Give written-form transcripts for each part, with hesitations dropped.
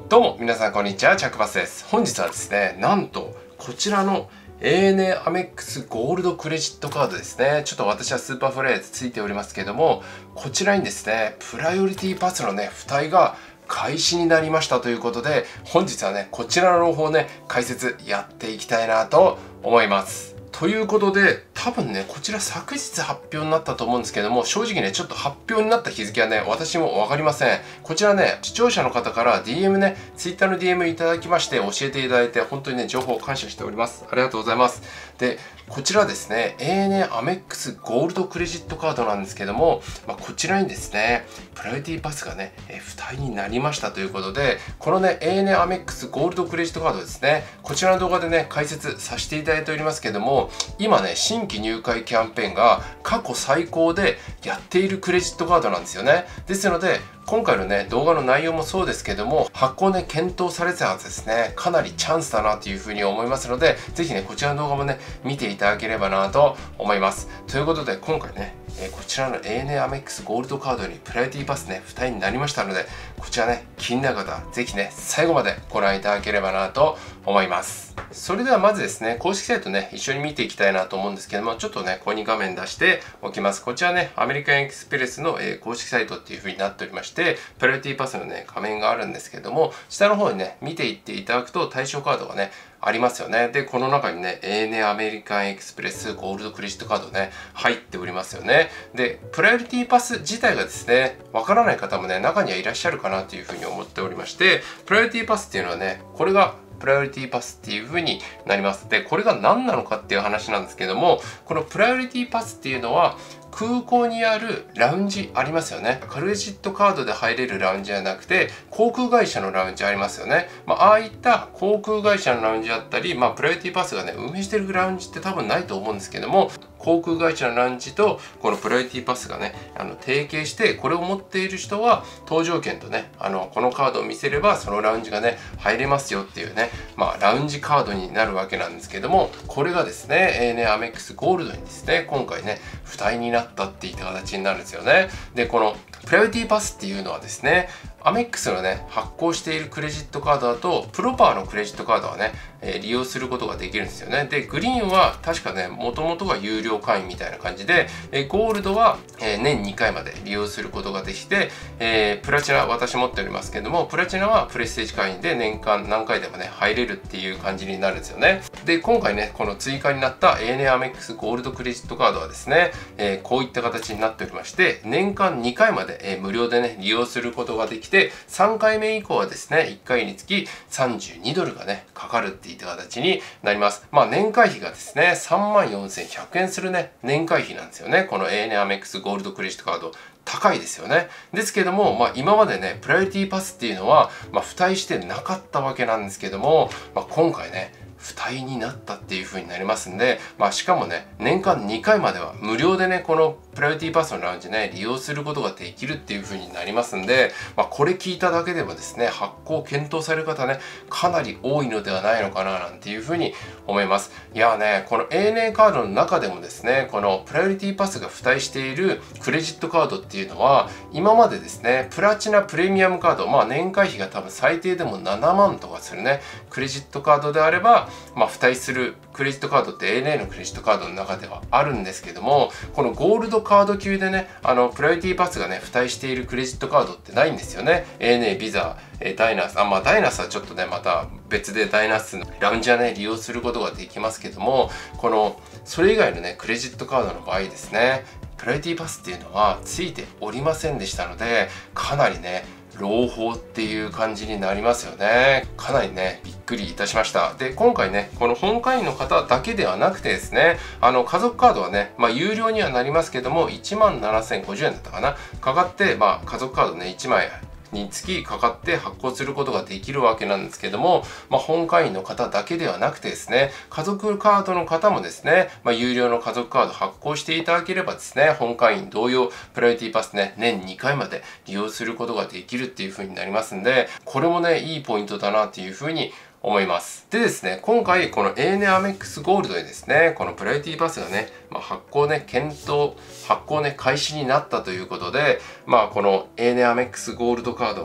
どうも皆さんこんにちは、チャックバスです。本日はですね、なんとこちらの ANA アメックスゴールドクレジットカードですね。ちょっと私はスーパーフライヤーでついておりますけども、こちらにですね、プライオリティパスのね、付帯が開始になりましたということで、本日はね、こちらの方をね、解説やっていきたいなと思います。ということで、多分ね、こちら昨日発表になったと思うんですけども、正直ね、ちょっと発表になった日付はね、私もわかりません。こちらね、視聴者の方から DM ね、Twitter の DM いただきまして、教えていただいて、本当にね、情報感謝しております。ありがとうございます。で、こちらですね、ANA アメックスゴールドクレジットカードなんですけども、こちらにですね、プライオリティパスがね、付帯になりましたということで、このね、ANA アメックスゴールドクレジットカードですね、こちらの動画でね、解説させていただいておりますけども、今ね、新規入会キャンペーンが過去最高でやっているクレジットカードなんですよね。ですので、今回のね、動画の内容もそうですけども、発行ね、検討されてたはずですね。かなりチャンスだなというふうに思いますので、ぜひね、こちらの動画もね、見ていただければなと思います。ということで、今回ね、こちらの ANA アメックスゴールドカードにプライオリティパスね、付帯になりましたので、こちらね、気になる方はぜひね、最後までご覧いただければなと思います。それではまずですね、公式サイトね、一緒に見ていきたいなと思うんですけども、ちょっとね、ここに画面出しておきます。こちらね、アメリカンエクスプレスの、公式サイトっていう風になっておりまして、プライオリティパスのね、画面があるんですけども、下の方にね、見ていっていただくと対象カードがね、ありますよね。で、この中にね、ANA アメリカンエクスプレスゴールドクレジットカードね、入っておりますよね。で、プライオリティパス自体がですね、わからない方もね、中にはいらっしゃるかなというふうに思っておりまして、プライオリティパスっていうのはね、これがプライオリティパスっていう風になります。で、これが何なのかっていう話なんですけども、このプライオリティパスっていうのは、空港にあるラウンジありますよね。クレジットカードで入れるラウンジじゃなくて、航空会社のラウンジありますよね。ああいった航空会社のラウンジだったり、プライオリティパスがね、運営してるラウンジって多分ないと思うんですけども、航空会社のラウンジとこのプライオリティパスがね、提携して、これを持っている人は、搭乗券とね、このカードを見せれば、そのラウンジがね、入れますよっていうね、ラウンジカードになるわけなんですけども、これがですね、ANA アメックスゴールドにですね、今回ね、付帯になったっていった形になるんですよね。で、このプライオリティパスっていうのはですね、アメックスのね、発行しているクレジットカードだと、プロパーのクレジットカードはね、利用することができるんですよね。で、グリーンは確かね、もともとが有料会員みたいな感じで、ゴールドは年2回まで利用することができて、プラチナ、私持っておりますけども、プラチナはプレステージ会員で年間何回でもね、入れるっていう感じになるんですよね。で、今回ね、この追加になった ANA アメックスゴールドクレジットカードはですね、こういった形になっておりまして、年間2回まで、無料でね、利用することができて、3回目以降はですね、1回につき32ドルがね、かかるっていった形になります。年会費がですね、34,100円するね、年会費なんですよね。この ANA アメックスゴールドクレジットカード。高いですよね。ですけども、今までね、プライオリティパスっていうのは、付帯してなかったわけなんですけども、今回ね、付帯になったっていう風になりますんで、しかもね、年間2回までは無料でね、このプライオリティパスのラウンジね、利用することができるっていう風になりますんで、これ聞いただけでもですね、発行を検討される方ね、かなり多いのではないのかな、なんていう風に思います。いやね、この ANA カードの中でもですね、このプライオリティパスが付帯しているクレジットカードっていうのは、今までですね、プラチナプレミアムカード、年会費が多分最低でも7万とかするね、クレジットカードであれば、付帯するクレジットカードって ANA のクレジットカードの中ではあるんですけども、このゴールドカード級でね、プライオリティパスがね、付帯しているクレジットカードってないんですよね。ANA、ビザ、ダイナース、ダイナースはちょっとね、また別でダイナースのラウンジはね、利用することができますけども、それ以外のね、クレジットカードの場合ですね、プライオリティパスっていうのはついておりませんでしたので、かなりね、朗報っていう感じになりますよね。かなりね、びっくりいたしました。で、今回ね、この本会員の方だけではなくてですね、家族カードはね、有料にはなりますけども、17,050円だったかな。かかって、家族カードね、1枚につきかかって発行することができるわけなんですけども、本会員の方だけではなくてですね、家族カードの方もですね、有料の家族カード発行していただければですね、本会員同様、プライオリティパスね、年2回まで利用することができるっていう風になりますんで、これもね、いいポイントだなっていう風に思います。でですね、今回この ANA アメックスゴールドでですね、このプライオリティパスがね、発行開始になったということで、この ANA アメックスゴールドカード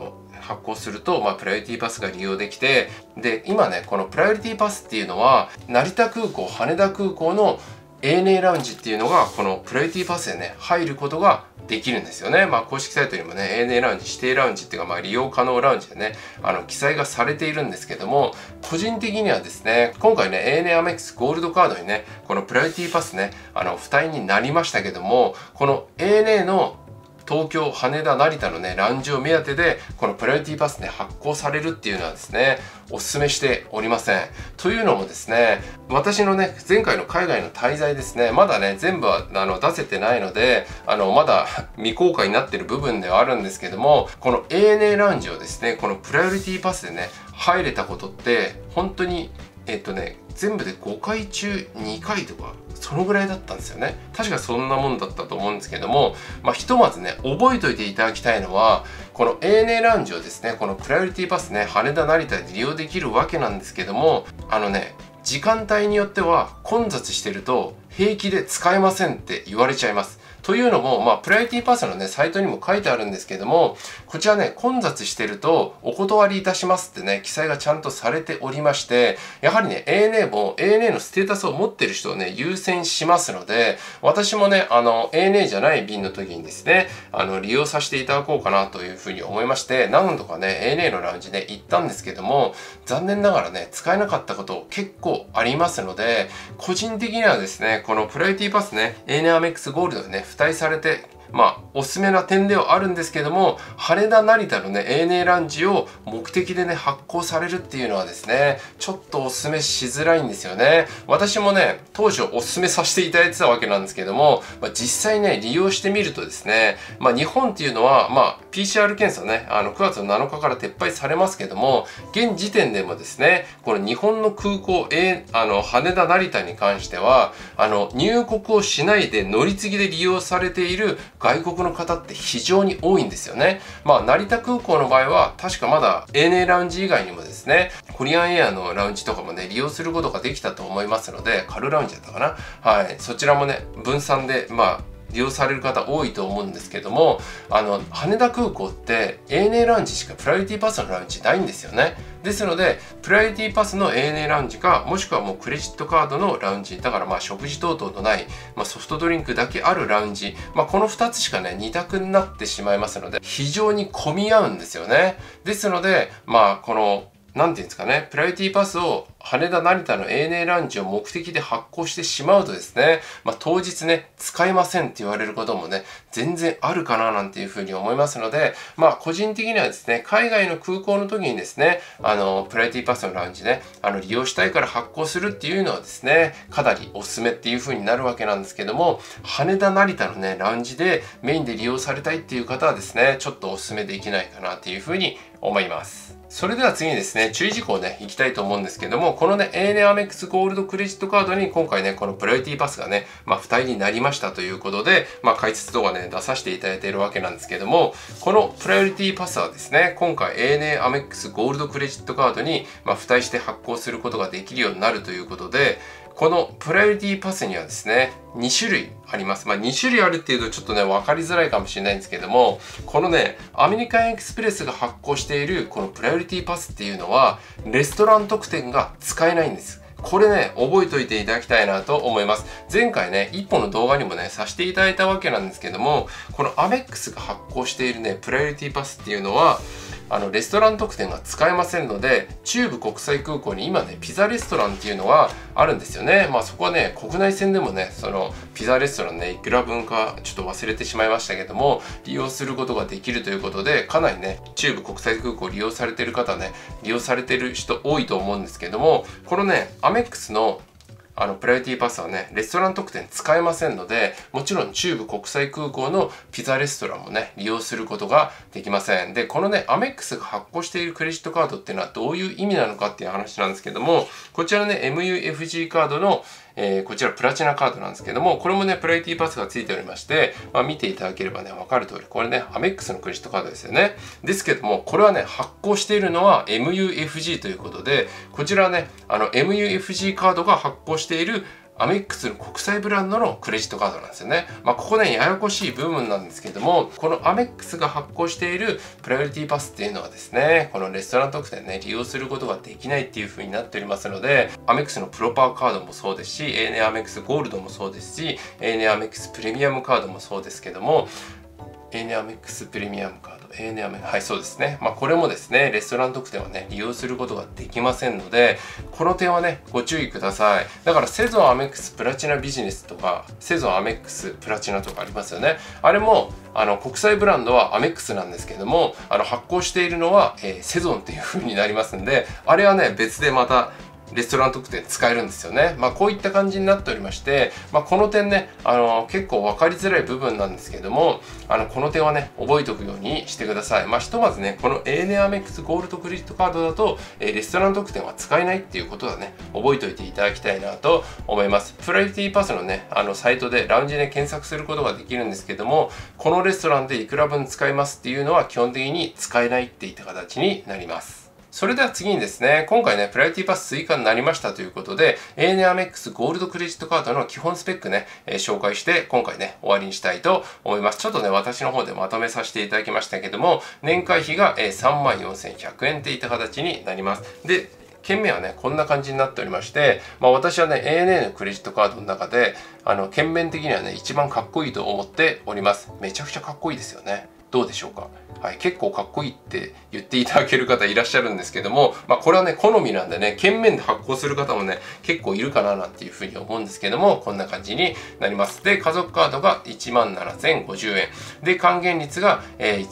発行すると、プライオリティパスが利用できて、で、今ね、このプライオリティパスっていうのは、成田空港、羽田空港の ANA ラウンジっていうのが、このプライオリティパスでね、入ることができるんですよね。公式サイトにもね、ANA ラウンジ、指定ラウンジっていうか、利用可能ラウンジでね、記載がされているんですけども、個人的にはですね、今回ね、ANA アメックスゴールドカードにね、このプライオリティパスね、付帯になりましたけども、この ANA の東京、羽田、成田のね、ラウンジを目当てで、このプライオリティパスね、発行されるっていうのはですね、お勧めしておりません。というのもですね、私のね、前回の海外の滞在ですね、まだね、全部は出せてないので、まだ未公開になってる部分ではあるんですけども、この ANA ラウンジをですね、このプライオリティパスでね、入れたことって、本当に、全部で5回中2回とか、そのぐらいだったんですよね。確かそんなもんだったと思うんですけども、ひとまずね、覚えておいていただきたいのは、この ANA ラウンジをですね、このプライオリティパスね、羽田成田で利用できるわけなんですけども、時間帯によっては混雑してると平気で使えませんって言われちゃいます。というのも、プライオリティパスのね、サイトにも書いてあるんですけども、こちらね、混雑してるとお断りいたしますってね、記載がちゃんとされておりまして、やはりね、ANA も ANA のステータスを持ってる人をね、優先しますので、私もね、ANA じゃない便の時にですね、利用させていただこうかなというふうに思いまして、何度かね、ANA のラウンジね、行ったんですけども、残念ながらね、使えなかったこと結構ありますので、個人的にはですね、このプライオリティパスね、ANA アメックスゴールドでね、付帯されて、おすすめな点ではあるんですけども、羽田成田のね、ANA ラウンジを目的でね、発行されるっていうのはですね、ちょっとおすすめしづらいんですよね。私もね、当初おすすめさせていただいてたわけなんですけども、実際ね、利用してみるとですね、日本っていうのは、PCR 検査ね、9月の7日から撤廃されますけども、現時点でもですね、この日本の空港、羽田成田に関しては、入国をしないで乗り継ぎで利用されている外国の方って非常に多いんですよね。成田空港の場合は確かまだ ANA ラウンジ以外にもですね、コリアンエアのラウンジとかもね、利用することができたと思いますので、カルラウンジだったかな。はい。そちらもね、分散で、利用される方多いと思うんですけども、羽田空港って ANA ラウンジしかプライオリティパスのラウンジないんですよね。ですので、プライオリティパスの ANA ラウンジか、もしくはもうクレジットカードのラウンジ、だから食事等々のない、ソフトドリンクだけあるラウンジ、この2つしかね、2択になってしまいますので、非常に混み合うんですよね。ですので、この、なんていうんですかね、プライオリティパスを羽田成田の ANA ラウンジを目的で発行してしまうとですね、当日ね、使えませんって言われることもね、全然あるかななんていうふうに思いますので、個人的にはですね、海外の空港の時にですね、プライオリティパスのラウンジね、利用したいから発行するっていうのはですね、かなりおすすめっていうふうになるわけなんですけども、羽田成田のね、ラウンジでメインで利用されたいっていう方はですね、ちょっとおすすめできないかなっていうふうに思います。それでは次にですね、注意事項をね、いきたいと思うんですけども、このね、ANA アメックスゴールドクレジットカードに今回ね、このプライオリティパスがね、付帯になりましたということで、解説動画ね、出させていただいているわけなんですけども、このプライオリティパスはですね、今回 ANA アメックスゴールドクレジットカードに、付帯して発行することができるようになるということで、このプライオリティパスにはですね、2種類あります。2種類あるっていうとちょっとね、分かりづらいかもしれないんですけども、このね、アメリカンエクスプレスが発行しているこのプライオリティパスっていうのは、レストラン特典が使えないんです。これね、覚えておいていただきたいなと思います。前回ね、一本の動画にもね、させていただいたわけなんですけども、このアメックスが発行しているね、プライオリティパスっていうのは、レストラン特典が使えませんので、中部国際空港に今ね、ピザレストランっていうのがあるんですよね。そこはね、国内線でもね、そのピザレストランね、いくら分かちょっと忘れてしまいましたけども、利用することができるということで、かなりね、中部国際空港を利用されている方ね、利用されている人多いと思うんですけども、このね、アメックスのプライオリティパスはね、レストラン特典使えませんので、もちろん中部国際空港のピザレストランもね、利用することができません。で、このね、アメックスが発行しているクレジットカードっていうのはどういう意味なのかっていう話なんですけども、こちらね、MUFG カードのこちらプラチナカードなんですけども、これもね、プライオリティパスがついておりまして、見ていただければね、わかる通り、これね、アメックスのクレジットカードですよね。ですけども、これはね、発行しているのは MUFG ということで、こちらはね、MUFG カードが発行しているアメックスの国際ブランドのクレジットカードなんですよね。ここね、ややこしい部分なんですけども、このアメックスが発行しているプライオリティパスっていうのはですね、このレストラン特典ね、利用することができないっていう風になっておりますので、アメックスのプロパーカードもそうですし、ANA アメックスゴールドもそうですし、ANA アメックスプレミアムカードもそうですけども、ANA アメックスプレミアムカード、ANA アメックス、はい、そうですね。これもですね、レストラン特典はね、利用することができませんので、この点はね、ご注意ください。だから、セゾンアメックスプラチナビジネスとか、セゾンアメックスプラチナとかありますよね。あれも、国際ブランドはアメックスなんですけども、発行しているのは、セゾンっていう風になりますんで、あれはね、別でまた、レストラン特典使えるんですよね。こういった感じになっておりまして、この点ね、結構分かりづらい部分なんですけども、この点はね、覚えておくようにしてください。ひとまずね、この ANA アメックスゴールドクレジットカードだと、レストラン特典は使えないっていうことはね、覚えておいていただきたいなと思います。プライオリティパスのね、サイトでラウンジで検索することができるんですけども、このレストランでいくら分使えますっていうのは基本的に使えないっていった形になります。それでは次にですね、今回ね、プライオリティパス追加になりましたということで、ANA アメックスゴールドクレジットカードの基本スペックね、紹介して今回ね、終わりにしたいと思います。ちょっとね、私の方でまとめさせていただきましたけども、年会費が34,100円っていった形になります。で、件名はね、こんな感じになっておりまして、私はね、ANA のクレジットカードの中で、件名的にはね、一番かっこいいと思っております。めちゃくちゃかっこいいですよね。どうでしょうか。はい、結構かっこいいって言っていただける方いらっしゃるんですけども、これはね、好みなんでね、券面で発行する方もね、結構いるかななんていうふうに思うんですけども、こんな感じになります。で、家族カードが17,050円。で、還元率が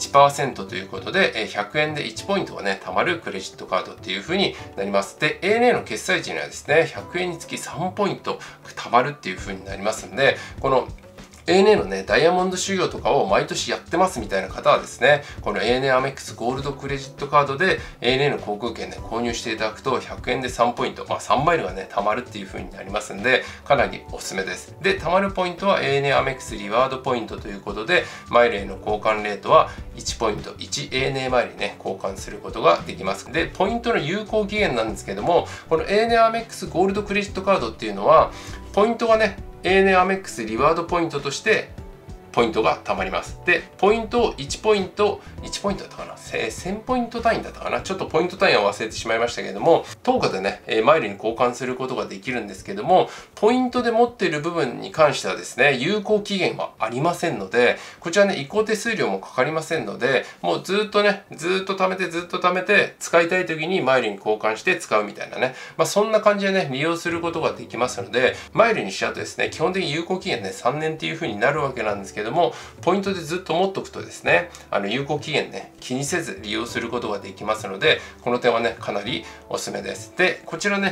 1% ということで、100円で1ポイントがね、貯まるクレジットカードっていうふうになります。で、ANA の決済時にはですね、100円につき3ポイント貯まるっていうふうになりますんで、このANA のね、ダイヤモンド修行とかを毎年やってますみたいな方はですね、この ANA アメックスゴールドクレジットカードで ANA の航空券ね、購入していただくと100円で3ポイント、3マイルがね、貯まるっていう風になりますんで、かなりおすすめです。で、貯まるポイントは ANA アメックスリワードポイントということで、マイルへの交換レートは1ポイント、1 ANA マイルにね、交換することができます。で、ポイントの有効期限なんですけども、この ANA アメックスゴールドクレジットカードっていうのは、ポイントがね、ANA アメックスリワードポイントとしてポイントが貯まります。で、ポイントを1ポイントだったかな ?1000 ポイント単位だったかなちょっとポイント単位は忘れてしまいましたけれども、10日でね、マイルに交換することができるんですけども、ポイントで持っている部分に関してはですね、有効期限はありませんので、こちらね、移行手数料もかかりませんので、もうずっと貯めて、使いたい時にマイルに交換して使うみたいなね、そんな感じでね、利用することができますので、マイルにしちゃうとですね、基本的に有効期限ね、3年っていう風になるわけなんですけども、ポイントでずっと持っとくとですね、有効期限ね、気にせず利用することができますので、この点はね、かなりおすすめです。で、こちらの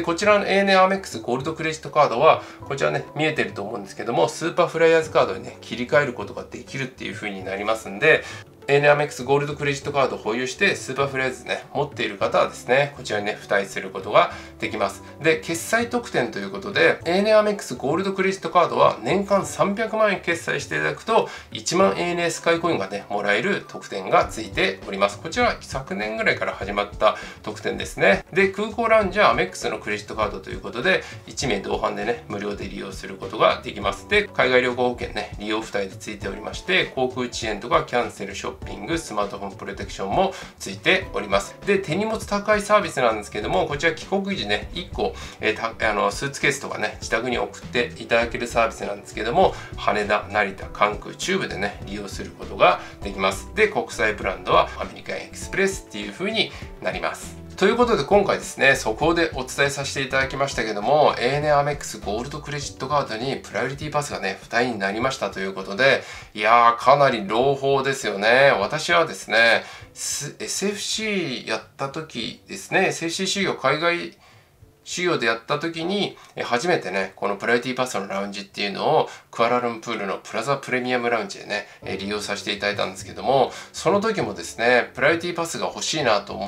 ANA アメックスゴールドクレジットカードは、こちらね、見えてると思うんですけども、スーパーフライヤーズカードにね、切り替えることができるっていう風になりますんで、ANA アメックスゴールドクレジットカードを保有してスーパーフライヤーズね、持っている方はですね、こちらにね、付帯することができます。で、決済特典ということで、ANA アメックスゴールドクレジットカードは年間300万円決済していただくと、1万 ANA スカイコインがね、もらえる特典がついております。こちらは昨年ぐらいから始まった特典ですね。で、空港ラウンジはアメックスのクレジットカードということで、1名同伴でね、無料で利用することができます。で、海外旅行保険ね、利用付帯でついておりまして、航空遅延とかキャンセル、ショッピング、スマートフォンプロテクションもついております。で、手荷物宅配サービスなんですけども、こちら帰国時ね、1個、スーツケースとかね、自宅に送っていただけるサービスなんですけども、羽田、成田、関空、中部でね、利用することができます。で、国際ブランドはアメリカンエクスプレスっていう風になります。ということで今回ですね、速報でお伝えさせていただきましたけども、ANA アメックスゴールドクレジットカードにプライオリティパスがね、付帯になりましたということで、いやー、かなり朗報ですよね。私はですね、SFC やった時ですね、SFC 修行海外修行でやった時に初めてね、このプライオリティパスのラウンジっていうのをクアラルンプールのプラザプレミアムラウンジでね、利用させていただいたんですけども、その時もですね、プライオリティパスが欲しいなと思って、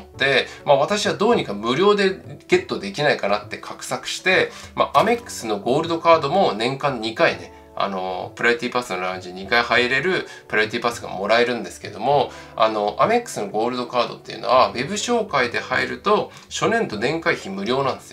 私はどうにか無料でゲットできないかなって画策して、アメックスのゴールドカードも年間2回ね、プライオリティパスのラウンジに2回入れるプライオリティパスがもらえるんですけども、アメックスのゴールドカードっていうのは、ウェブ紹介で入ると、初年度年会費無料なんですよ。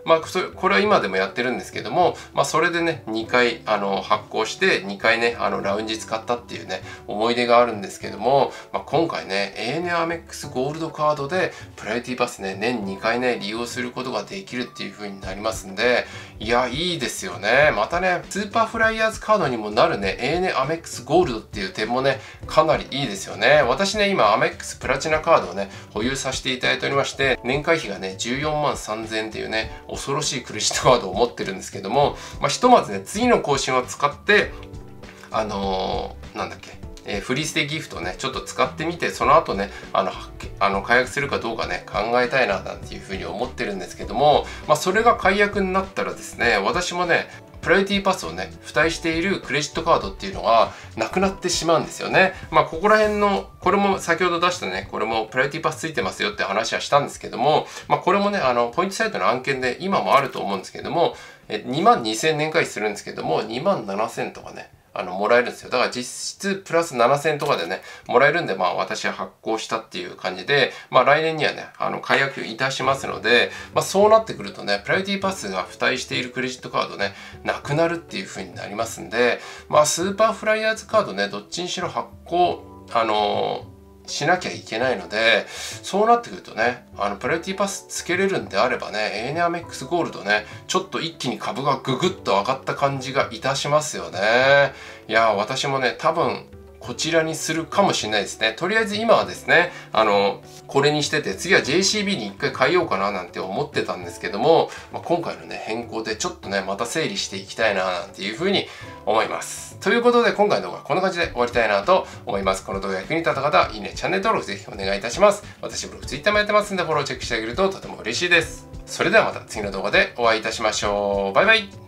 これは今でもやってるんですけども、それでね、2回、発行して、2回ね、ラウンジ使ったっていうね、思い出があるんですけども、今回ね、ANA アメックスゴールドカードで、プライオリティパスね、年2回ね、利用することができるっていう風になりますんで、いや、いいですよね。またね、スーパーフライヤーズカードにもなるね、ANA アメックスゴールドっていう点もね、かなりいいですよね。私ね、今、アメックスプラチナカードをね、保有させていただいておりまして、年会費がね、14万3000円っていうね、恐ろしいクレジットカードを持ってるんですけども、ひとまずね、次の更新を使って、なんだっけ、フリーステイギフトをね、ちょっと使ってみて、その後ね、解約するかどうかね、考えたいな、なんていうふうに思ってるんですけども、それが解約になったらですね、私もね、プライオリティパスをね、付帯しているクレジットカードっていうのがなくなってしまうんですよね。ここら辺の、これも先ほど出したね、これもプライオリティパスついてますよって話はしたんですけども、これもね、ポイントサイトの案件で今もあると思うんですけども、2万2000年会費するんですけども、2万7000とかね、もらえるんですよ。だから実質プラス7000とかでね、もらえるんで、私は発行したっていう感じで、来年にはね、解約いたしますので、そうなってくるとね、プライオリティパスが付帯しているクレジットカードね、なくなるっていう風になりますんで、スーパーフライヤーズカードね、どっちにしろ発行、しなきゃいけないので、そうなってくるとね、プライオリティパスつけれるんであればね、ANA アメックスゴールドね、ちょっと一気に株がググッと上がった感じがいたしますよね。いや、私もね、多分、こちらにするかもしれないですね。とりあえず今はですね、これにしてて、次は JCB に一回変えようかななんて思ってたんですけども、今回のね、変更でちょっとね、また整理していきたいななんていうふうに思います。ということで、今回の動画はこんな感じで終わりたいなと思います。この動画が役に立った方、いいね、チャンネル登録ぜひお願いいたします。私ブログ、Twitter もやってますんで、フォローチェックしてあげるととても嬉しいです。それではまた次の動画でお会いいたしましょう。バイバイ。